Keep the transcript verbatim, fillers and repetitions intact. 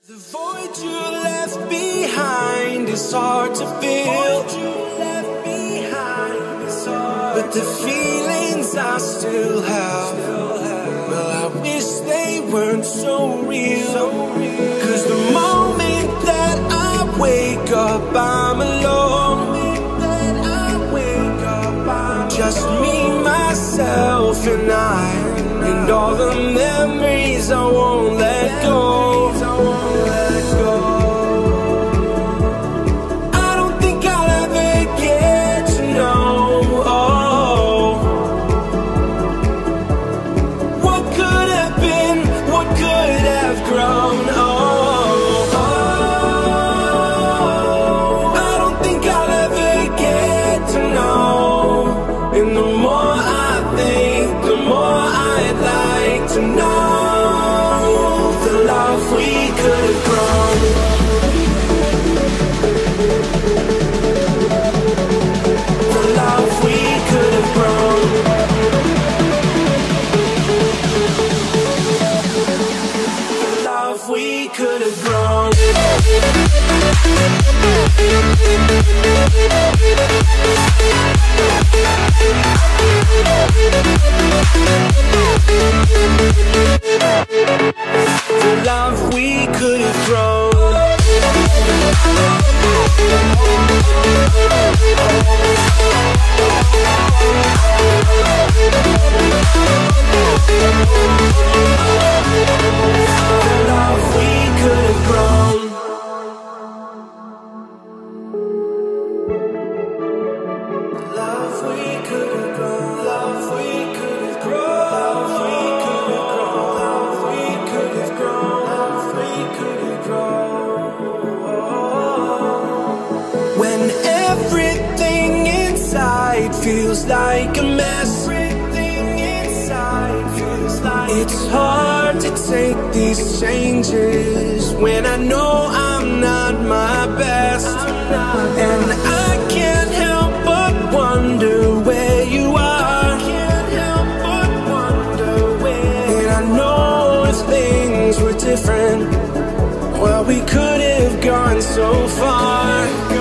The void you left behind is hard to fill, but the feelings I still have, well, I wish they weren't so real. Cause the moment that I wake up, I'm alone. Just me, myself, and I, and all the memories I won't let go. I don't think I'll ever get to know oh, what could have been, what could have grown. Oh, oh, I don't think I'll ever get to know. And the more I think, the more I'd like to know the love we could have grown. The love we could have grown. The love we could have grown. The love we could have grown. The love we could have grown. Love we could have grown. Love we could have grown. Love we could have grown. Love we could have grown. Love we could have grown. When everything inside feels like a mess, everything inside feels like it's hard to take these changes when I know I'm not my best, and I can't help but wonder where you are. And I know if things were different, well, we could have gone so far.